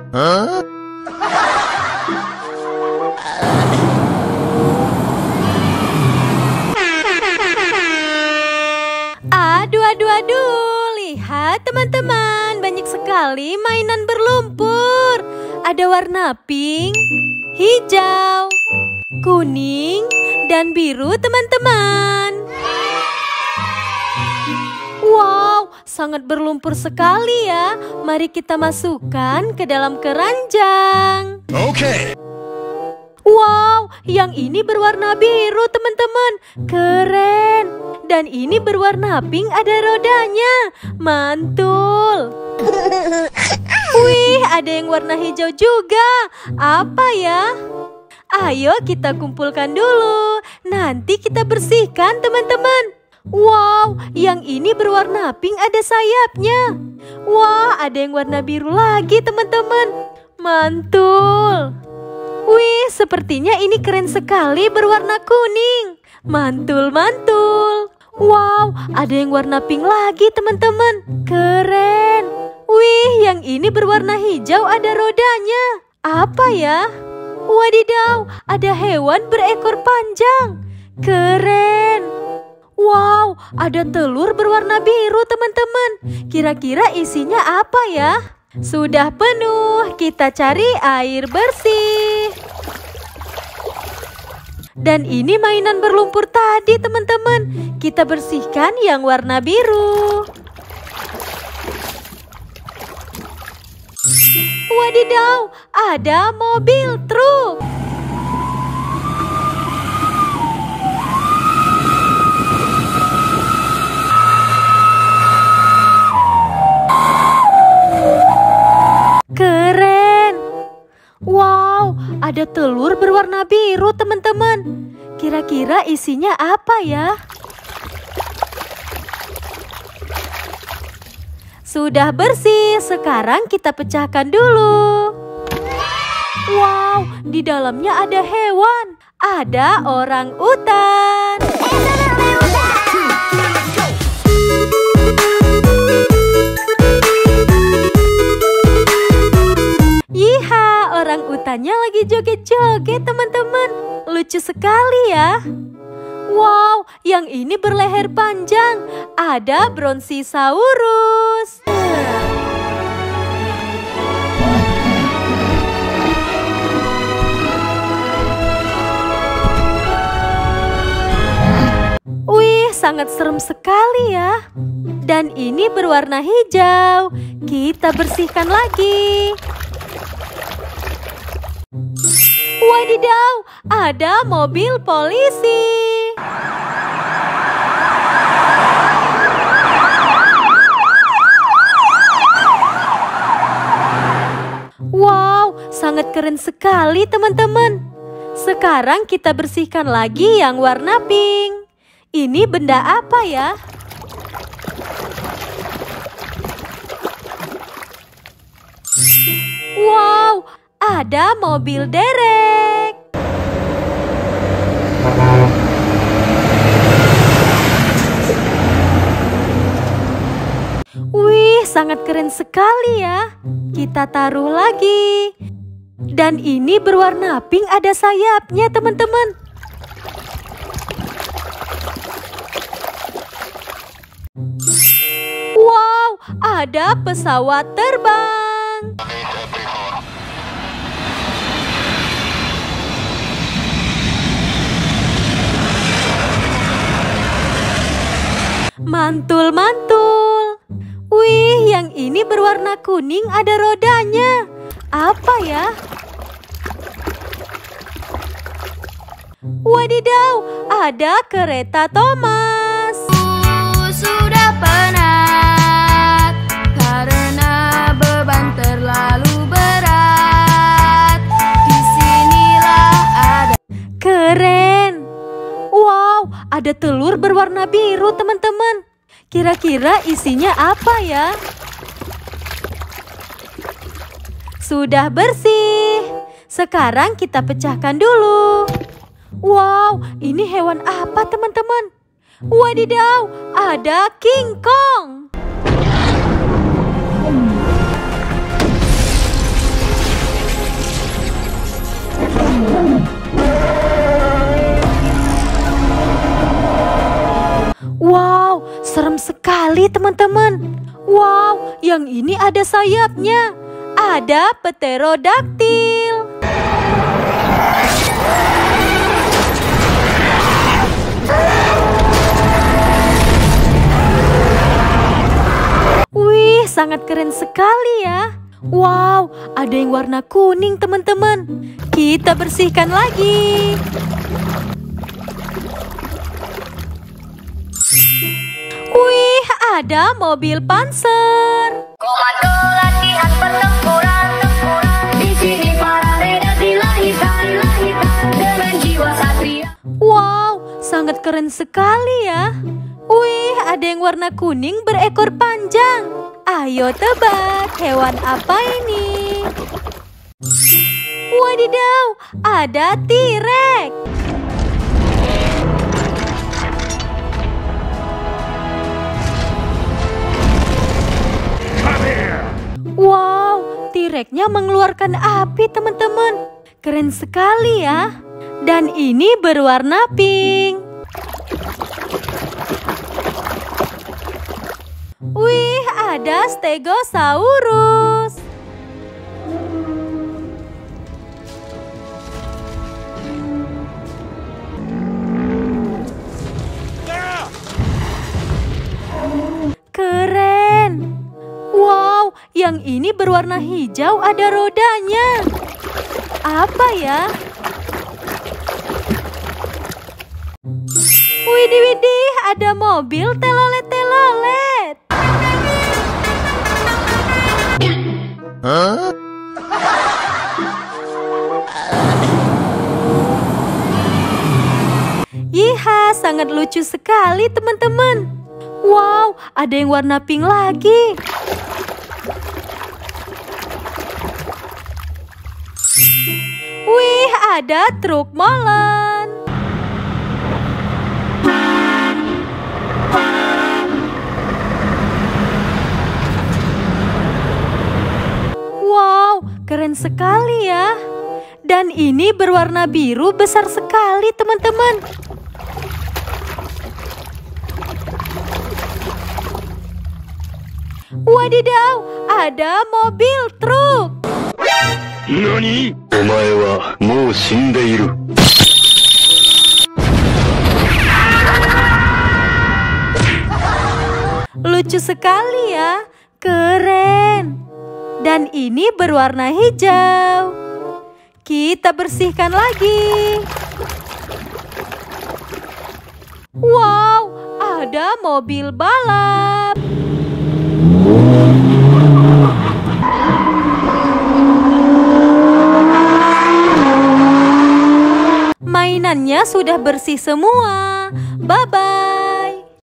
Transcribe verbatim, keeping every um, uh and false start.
Huh? Aduh, aduh, aduh, lihat teman-teman, banyak sekali mainan berlumpur. Ada warna pink, hijau, kuning, dan biru teman-teman. Wow, sangat berlumpur sekali ya. Mari kita masukkan ke dalam keranjang. Oke. Wow, yang ini berwarna biru teman-teman. Keren. Dan ini berwarna pink, ada rodanya. Mantul. Wih, ada yang warna hijau juga. Apa ya? Ayo kita kumpulkan dulu. Nanti kita bersihkan teman-teman. Wow, yang ini berwarna pink, ada sayapnya. Wah, ada yang warna biru lagi teman-teman. Mantul. Wih, sepertinya ini keren sekali berwarna kuning. Mantul, mantul. Wow, ada yang warna pink lagi teman-teman. Keren. Wih, yang ini berwarna hijau, ada rodanya. Apa ya? Wadidaw, ada hewan berekor panjang. Keren. Wow, ada telur berwarna biru teman-teman. Kira-kira isinya apa ya? Sudah penuh, kita cari air bersih. Dan ini mainan berlumpur tadi teman-teman. Kita bersihkan yang warna biru. Wadidaw, ada mobil truk. Keren. Wow, ada telur berwarna biru teman-teman. Kira-kira isinya apa ya? Sudah bersih, sekarang kita pecahkan dulu. Wow, di dalamnya ada hewan. Ada orang utan. Yiha, orang utannya lagi joget-joget teman-teman. Lucu sekali ya. Wow, yang ini berleher panjang. Ada Brontosaurus. Wih, sangat serem sekali ya. Dan ini berwarna hijau. Kita bersihkan lagi. Wadidaw, ada mobil polisi. Wow, sangat keren sekali teman-teman. Sekarang kita bersihkan lagi yang warna pink. Ini benda apa ya? Wow, ada mobil derek. Wih, sangat keren sekali ya. Kita taruh lagi. Dan ini berwarna pink, ada sayapnya teman-teman. Wow, ada pesawat terbang. Mantul-mantul. Wih, yang ini berwarna kuning, ada rodanya. Apa ya? Wadidaw, ada kereta Thomas. Sudah penat karena beban terlalu berat. Disinilah ada. Keren. Wow, ada telur berwarna biru teman-teman. Kira-kira isinya apa ya? Sudah bersih. Sekarang kita pecahkan dulu. Wow, ini hewan apa teman-teman? Wadidaw, ada King Kong. sekali teman-teman. Wow, yang ini ada sayapnya. Ada pterodaktil. Wih, sangat keren sekali ya. Wow, ada yang warna kuning teman-teman. Kita bersihkan lagi. Wih, ada mobil panser. Komando latihan pertempuran. Di sini para ranger dilahirkan dengan jiwa satria. Wow, sangat keren sekali ya. Wih, ada yang warna kuning berekor panjang. Ayo tebak, hewan apa ini? Wadidaw, ada T-Rex. Wow, T-Rex-nya mengeluarkan api teman-teman. Keren sekali ya. Dan ini berwarna pink. Wih, ada Stegosaurus. Keren. Wow, yang ini berwarna hijau, ada rodanya. Apa ya? Widih, widih, ada mobil telolet-telolet. Huh? Yiha, sangat lucu sekali teman-teman. Wow, ada yang warna pink lagi. Wih, ada truk molen. Wow, keren sekali ya. Dan ini berwarna biru besar sekali teman-teman. Wadidaw, ada mobil truk. Nani? Omae wa mou shindeiru. Lucu sekali ya, keren. Dan ini berwarna hijau. Kita bersihkan lagi. Wow, ada mobil balap. Mainannya sudah bersih semua. Bye-bye.